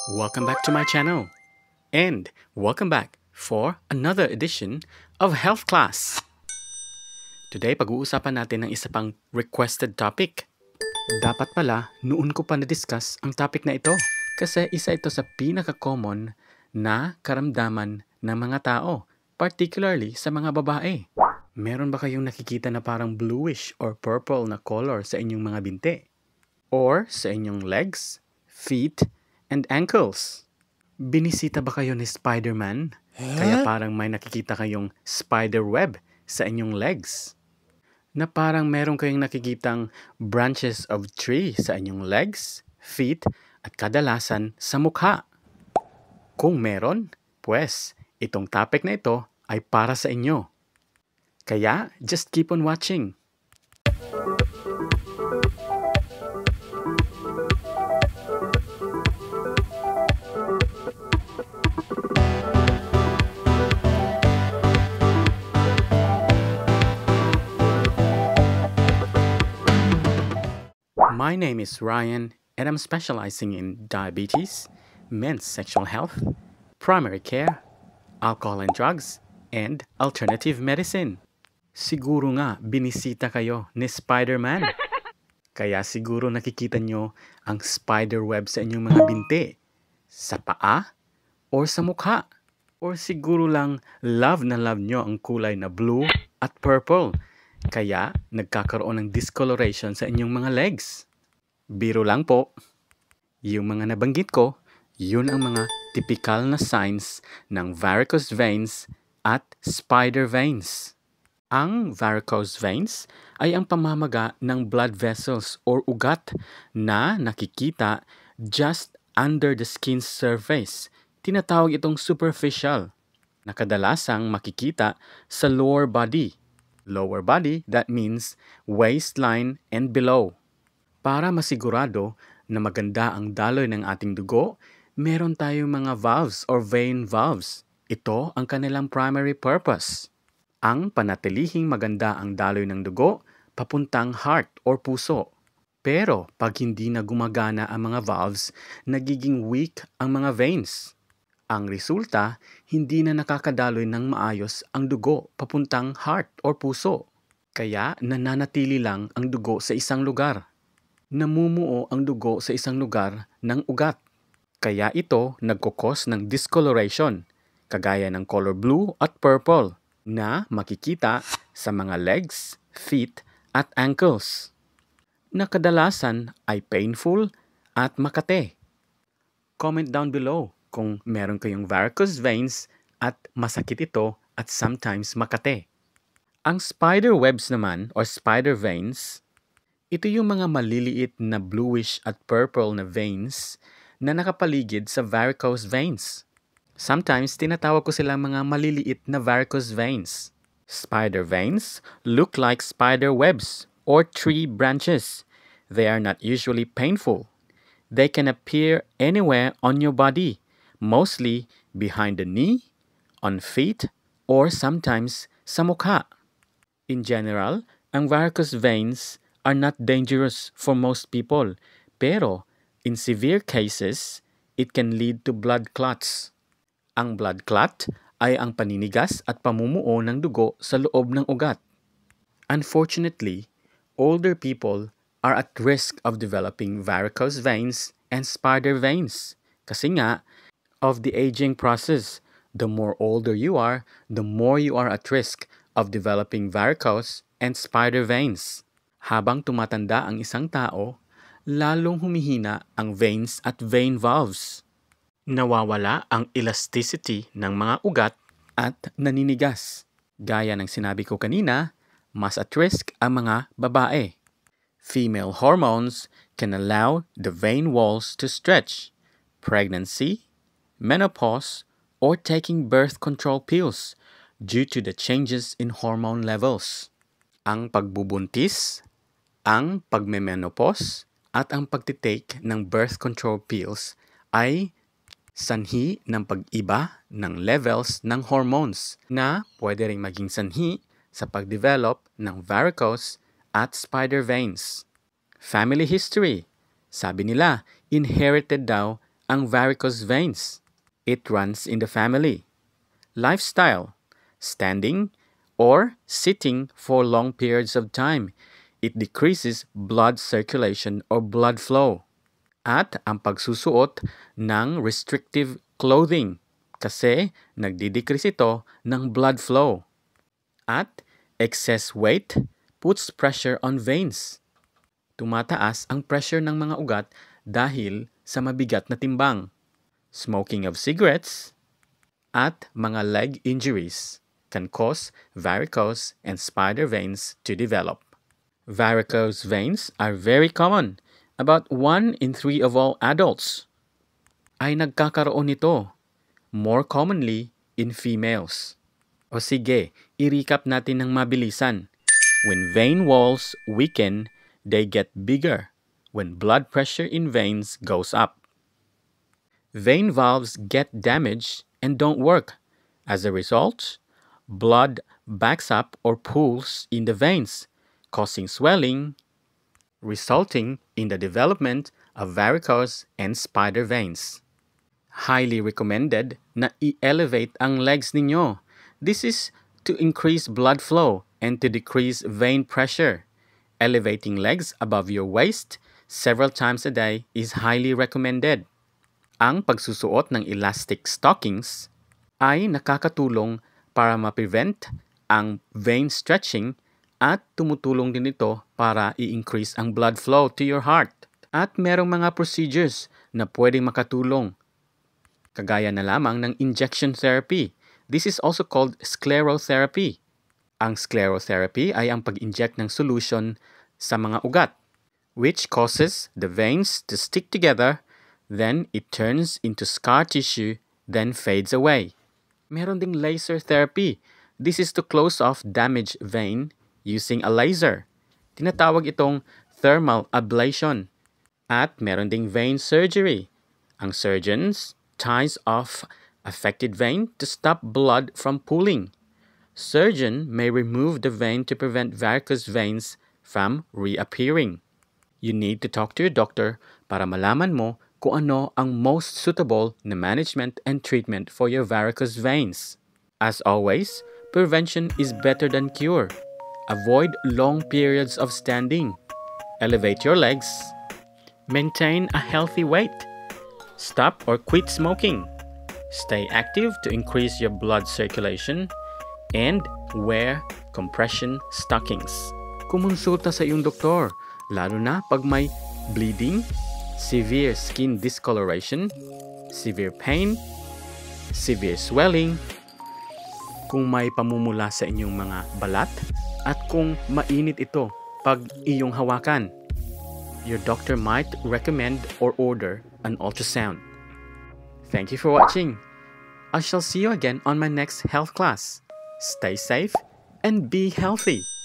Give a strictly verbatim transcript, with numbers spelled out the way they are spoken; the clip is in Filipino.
Welcome back to my channel. And welcome back for another edition of Health Class. Today, pag-uusapan natin ng isa pang requested topic. Dapat pala, noon ko pa na-discuss ang topic na ito kasi isa ito sa pinaka-common na karamdaman ng mga tao, particularly sa mga babae. Meron ba kayong nakikita na parang bluish or purple na color sa inyong mga binti? Or sa inyong legs, feet, and ankles? Binisita ba kayo ni Spider-Man? Kaya parang may nakikita kayong spider web sa inyong legs? Na parang meron kayong nakikitang branches of tree sa inyong legs, feet, at kadalasan sa mukha? Kung meron, pues itong topic na ito ay para sa inyo. Kaya just keep on watching. My name is Ryan, and I'm specializing in diabetes, men's sexual health, primary care, alcohol and drugs, and alternative medicine. Siguro nga binisita kayo ni Spider-Man. Kaya siguro nakikita nyo ang spider web sa inyong mga binti, sa paa, or sa mukha. Or siguro lang love na love nyo ang kulay na blue at purple. Kaya nagkakaroon ng discoloration sa inyong mga legs. Biro lang po. Yung mga nabanggit ko, yun ang mga typical na signs ng varicose veins at spider veins. Ang varicose veins ay ang pamamaga ng blood vessels or ugat na nakikita just under the skin surface. Tinatawag itong superficial, na kadalasang makikita sa lower body. Lower body, that means waistline and below. Para masigurado na maganda ang daloy ng ating dugo, meron tayong mga valves or vein valves. Ito ang kanilang primary purpose. Ang panatilihing maganda ang daloy ng dugo papuntang heart or puso. Pero pag hindi na gumagana ang mga valves, nagiging weak ang mga veins. Ang resulta, hindi na nakakadaloy ng maayos ang dugo papuntang heart or puso. Kaya nananatili lang ang dugo sa isang lugar. Namumuo ang dugo sa isang lugar ng ugat. Kaya ito nagkukos ng discoloration, kagaya ng color blue at purple, na makikita sa mga legs, feet, at ankles, na kadalasan ay painful at makate. Comment down below kung meron kayong varicose veins at masakit ito at sometimes makate. Ang spider webs naman or spider veins, ito yung mga maliliit na bluish at purple na veins na nakapaligid sa varicose veins. Sometimes, tinatawag ko silang mga maliliit na varicose veins. Spider veins look like spider webs or tree branches. They are not usually painful. They can appear anywhere on your body, mostly behind the knee, on feet, or sometimes sa mukha. In general, ang varicose veins are not dangerous for most people, pero in severe cases, it can lead to blood clots. Ang blood clot ay ang paninigas at pamumuo ng dugo sa loob ng ugat. Unfortunately, older people are at risk of developing varicose veins and spider veins. Kasi nga, of the aging process, the more older you are, the more you are at risk of developing varicose and spider veins. Habang tumatanda ang isang tao, lalong humihina ang veins at vein valves. Nawawala ang elasticity ng mga ugat at naninigas. Gaya ng sinabi ko kanina, mas at risk ang mga babae. Female hormones can allow the vein walls to stretch. Pregnancy, menopause, or taking birth control pills due to the changes in hormone levels. Ang pagbubuntis, ang pagmemenopause, at ang pagtitake ng birth control pills ay sanhi ng pag-iba ng levels ng hormones na pwede ring maging sanhi sa pagdevelop ng varicose at spider veins. Family history. Sabi nila, inherited daw ang varicose veins? It runs in the family. Lifestyle, standing or sitting for long periods of time. It decreases blood circulation or blood flow. At ang pagsusuot ng restrictive clothing kasi nagdidecrease ito ng blood flow. At excess weight puts pressure on veins. Tumataas ang pressure ng mga ugat dahil sa mabigat na timbang. Smoking of cigarettes at mga leg injuries can cause varicose and spider veins to develop. Varicose veins are very common. About one in three of all adults ay nagkakaroon nito, more commonly in females. O sige, i-recap natin ng mabilisan. When vein walls weaken, they get bigger when blood pressure in veins goes up. Vein valves get damaged and don't work. As a result, blood backs up or pools in the veins, causing swelling, resulting in the development of varicose and spider veins. Highly recommended na i-elevate ang legs ninyo. This is to increase blood flow and to decrease vein pressure. Elevating legs above your waist several times a day is highly recommended. Ang pagsusuot ng elastic stockings ay nakakatulong para ma-prevent ang vein stretching at tumutulong din ito para i-increase ang blood flow to your heart. At merong mga procedures na pwedeng makatulong, kagaya na lamang ng injection therapy. This is also called sclerotherapy. Ang sclerotherapy ay ang pag-inject ng solution sa mga ugat, which causes the veins to stick together. Then it turns into scar tissue, then fades away. Meron ding laser therapy. This is to close off damaged vein using a laser. Tinatawag itong thermal ablation. At meron ding vein surgery. Ang surgeons ties off affected vein to stop blood from pooling. Surgeon may remove the vein to prevent varicose veins from reappearing. You need to talk to your doctor para malaman mo kung ano ang most suitable na management and treatment for your varicose veins. As always, prevention is better than cure. Avoid long periods of standing. Elevate your legs. Maintain a healthy weight. Stop or quit smoking. Stay active to increase your blood circulation. And wear compression stockings. Kumonsulta sa iyong doktor, lalo na pag may bleeding, severe skin discoloration, severe pain, severe swelling, kung may pamumula sa inyong mga balat, at kung mainit ito pag iyong hawakan. Your doctor might recommend or order an ultrasound. Thank you for watching. I shall see you again on my next health class. Stay safe and be healthy.